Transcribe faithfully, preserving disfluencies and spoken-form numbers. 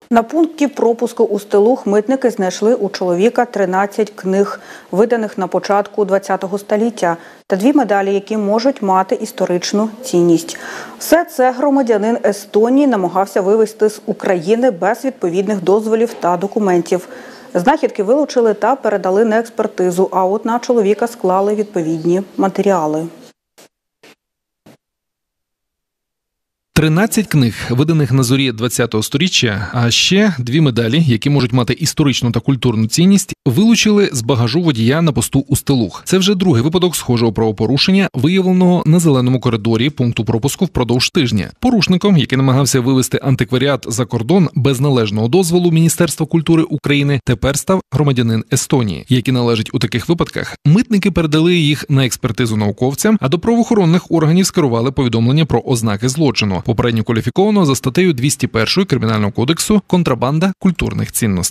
На пункті пропуску у Стелух митники знайшли у чоловіка тринадцять книг, виданих на початку ХХ століття, та дві медалі, які можуть мати історичну цінність. Все це громадянин Естонії намагався вивезти з України без відповідних дозволів та документів. Знахідки вилучили та передали на експертизу, а от на чоловіка склали відповідні матеріали. тринадцять книг, виданих на зорі ХХ сторіччя, а ще дві медалі, які можуть мати історичну та культурну цінність, вилучили з багажу водія на посту у Стелух. Це вже другий випадок схожого правопорушення, виявленого на зеленому коридорі пункту пропуску впродовж тижня. Порушником, який намагався вивезти антикваріат за кордон без належного дозволу Міністерства культури України, тепер став громадянин Естонії, який належить у таких випадках. Митники передали їх на експертизу науковцям, а до правоохоронних органів скерували повідомлення про ознаки злочину, попередньо кваліфікованого за статтею двісті першою Кримінального кодексу «Контрабанда культурних цінностей».